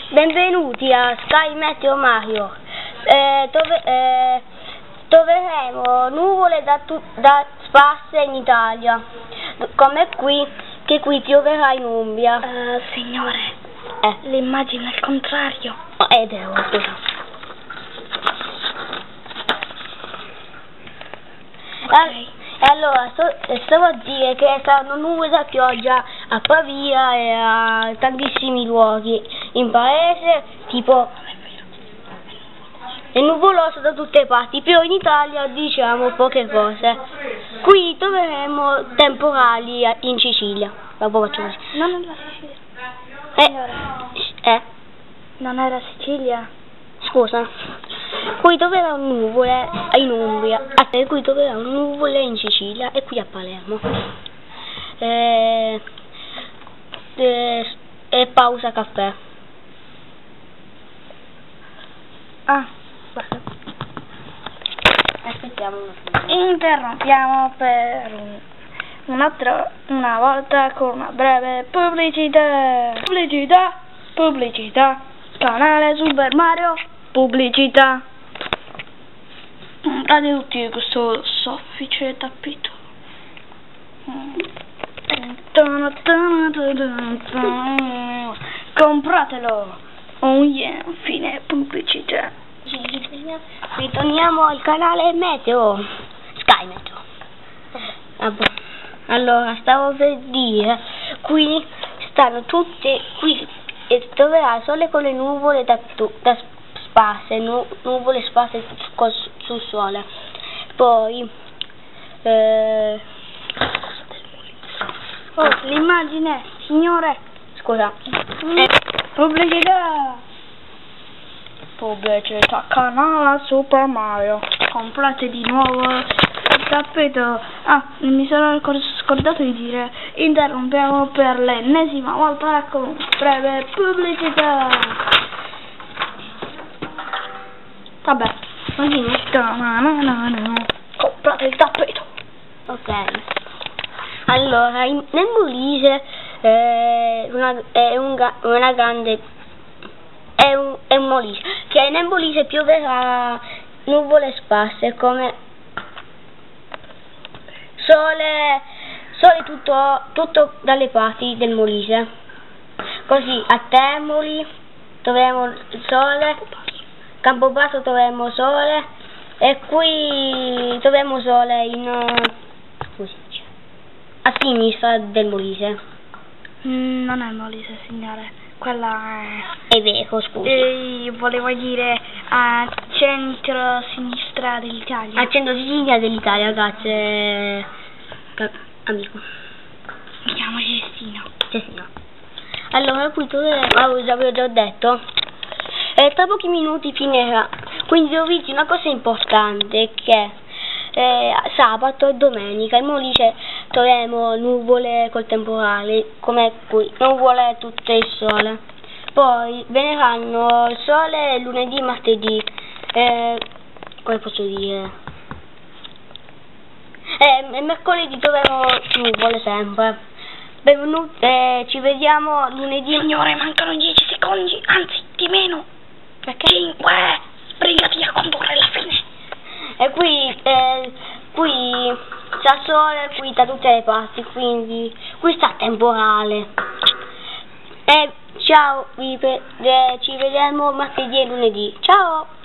Benvenuti a Sky Meteo Mario, dove troveremo nuvole da sparse in Italia, come qui, che qui pioverà in Umbria. Signore, l'immagine è al contrario. È vero, scusa. Allora, stavo a dire che saranno nuvole da pioggia a Pavia e a tantissimi luoghi in paese, tipo è nuvoloso da tutte le parti, però in Italia diciamo poche cose. Qui troveremo temporali in Sicilia. Non era Sicilia. Non era Sicilia? Scusa. Qui troveremo nuvole in Umbria, qui troveremo nuvole in Sicilia e qui a Palermo. E pausa caffè. Basta. Aspettiamo un attimo. Interrompiamo per una volta con una breve pubblicità. Pubblicità. Canale Super Mario. Pubblicità. Comprate tutti questo soffice tappeto. Compratelo. Oh yeah, fine pubblicità. Ritorniamo al canale Meteo. Sky Meteo. Allora, stavo per dire, qui stanno tutte, qui troverà sole con le nuvole da sparse, nuvole sparse sul sole. Poi l'immagine, signore. Scusa. Pubblicità, canale Super Mario. Comprate di nuovo il tappeto. Mi sono scordato di dire, interrompiamo per l'ennesima volta con breve pubblicità. Vabbè, comprate il tappeto. Ok. Allora, nel Molise è un Molise, che nel Molise pioverà nuvole sparse come sole tutto dalle parti del Molise. Così a Termoli troveremo il sole, Campobasso troveremo sole e qui troveremo sole a sinistra del Molise. Non è il Molise, signore, quella è vero, scusi. Volevo dire a centro-sinistra dell'Italia. A centro-sinistra dell'Italia, grazie amico. Mi chiamo Cestino. Allora, qui avevo già detto, tra pochi minuti finirà, quindi devo dirti una cosa importante, che sabato e domenica in Molise troveremo nuvole col temporale, come qui, nuvole tutto il sole. Poi verranno il sole lunedì, martedì, come posso dire? Mercoledì troveremo nuvole sempre. Ci vediamo lunedì. Signore, mancano 10 secondi, anzi di meno. Perché? 5. Sbrigati a condurre la fine. E qui c'è sole, qui da tutte le parti, quindi qui sta temporale. Ciao, ci vediamo martedì e lunedì. Ciao!